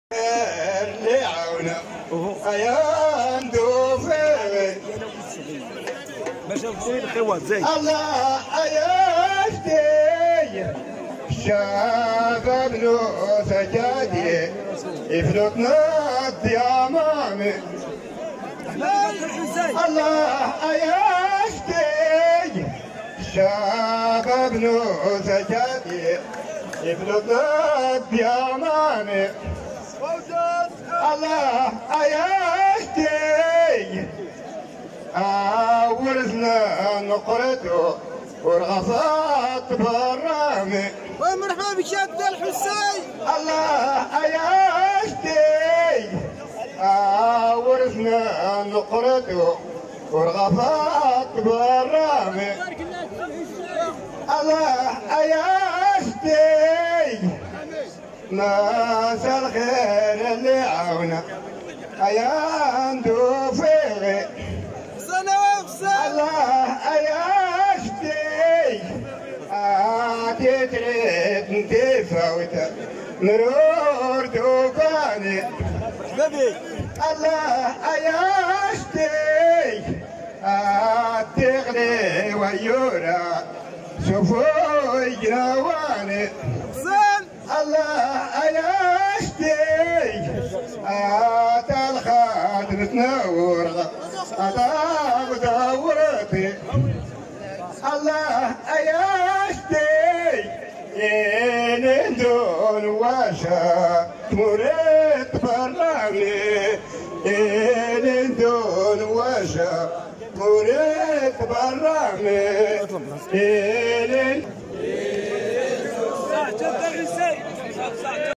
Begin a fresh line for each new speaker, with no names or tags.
اللي عاونا يا ندوفي الله يا شتي شباب نو سجادي يفلتنا الديامامي الله يا شتي شباب نو سجادي يفلتنا الديامامي الله يشتي ورثنا نقرته ورغفات برامي
ومرحبا بك يا عبد الحسين.
الله يشتي ورثنا نقرته ورغفات برامي الله يشتي ناس الخير اللي عونا يا ندوفي الله يشتي تتريد تفوت مرور دوكاني الله يشتي تغلي ويورا شوفوا جنواني الله يشتي الخاتم تنور دورتي الله يشتي دون واشا تمرت برامي دون واشا تمرت برامي